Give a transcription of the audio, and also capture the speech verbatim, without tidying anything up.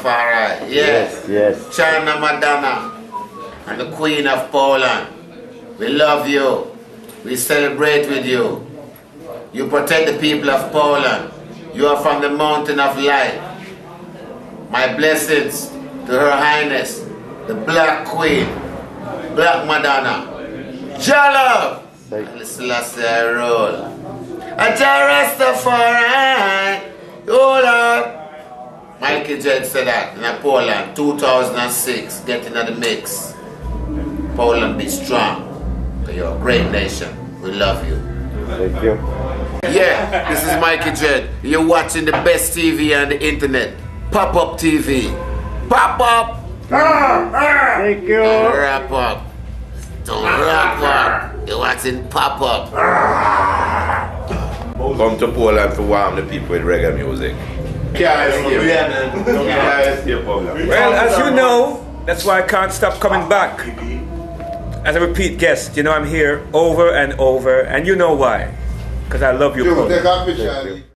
Rastafari. Yes. Yes, yes. China Madonna and the Queen of Poland. We love you. We celebrate with you. You protect the people of Poland. You are from the mountain of light. My blessings to Her Highness, the Black Queen, Black Madonna. Jala! Selassie roll. A Rastafari. Oh Lord. Michael Jed said that in Poland, two thousand six, getting at the mix. Poland, be strong. You're a great nation. We love you. Thank you. Yeah, this is Mikey Jed. You're watching the best T V on the internet. Pop-Up T V. Pop-Up! Thank you. Don't wrap up. Don't wrap up. You're watching Pop-Up. Come to Poland to warm the people with reggae music. Well, as you know, that's why I can't stop coming back. As a repeat guest, you know I'm here over and over, and you know why. Because I love you, Poland.